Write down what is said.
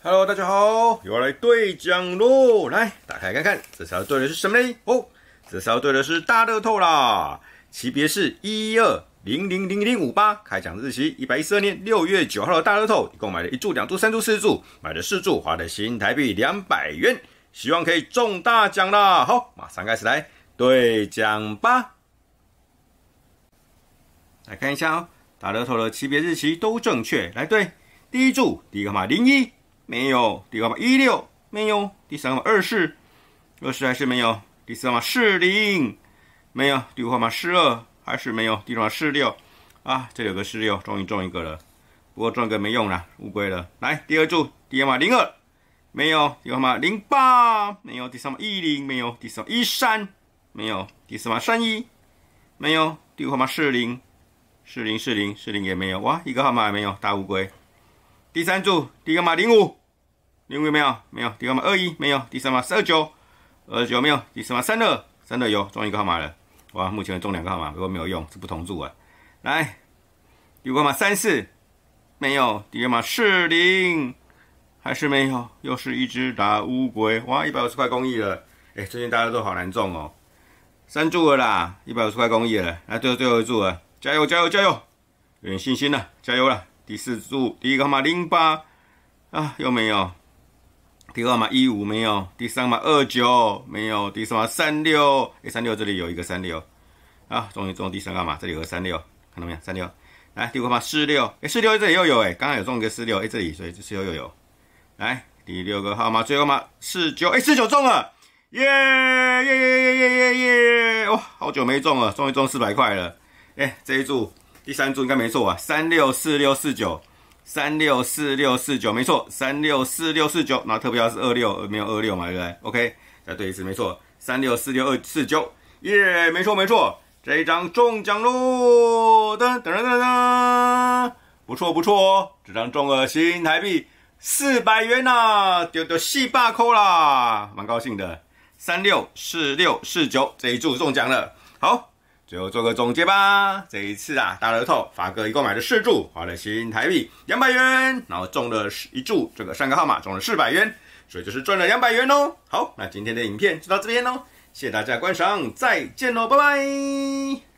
Hello， 大家好，又要来兑奖喽！来，打开看看，这次要兑的是什么呢？哦，这次要兑的是大乐透啦，期别是12000058，开奖日期112年6月9号的大乐透，一共买了1注、2注、3注、4注，买了4注，花的新台币200元，希望可以中大奖啦！好，马上开始来兑奖吧。来看一下哦，大乐透的期别日期都正确，来对。第一注，第一个号码01。没有，第二个号码16没有，第三个号码24还是没有，第四个号码40没有，第五个号码42还是没有，第六号码46啊，这里有个46，终于中一个了，不过中一个没用啦，乌龟了。来，第二注，第一个号码02没有，第二个号码08没有，第三个号码10没有，第四个号码13没有，第四个号码31没有，第五个号码40也没有，哇，一个号码也没有，大乌龟。第三注，第一个号码05有没有？没有。第二个号码21没有。第三个号码29没有。第四个号码32有，中一个号码了。哇，目前中2个号码，不过没有用，是不同注啊。来，第五个号码34没有。第二个号码40还是没有，又是一只大乌龟。哇，150块公益了。最近大家都好难中哦。3注了啦，150块公益了。来，最后一注了，加油！有点信心了，加油了。第四注，第一个号码08啊，又没有。第二个号码15没有，第三个号码29没有，第四个号码36，36这里有一个36啊，终于中第三个号码，这里有个36，看到没有？36，来第五个号码46，46这里又有刚刚有中一个46，这里所以这46又有。来第六个号码，最后号码49，49中了，耶！哇，好久没中了，终于中400块了，这一注。第三注应该没错啊，364649，没错，364649，然后特别是26，没有26嘛，对不对 ？OK， 再对一次，没错，364649，耶，没错，这一张中奖喽！噔，不错哦，这张中了新台币400元呐，丢400块啦，蛮高兴的。364649这一注中奖了，好。最后做个总结吧。这一次大乐透发哥一共买了4注，花了新台币200元，然后中了1注，这个3个号码中了400元，所以就是赚了200元哦。好，那今天的影片就到这边喽，谢谢大家观赏，再见喽，拜拜。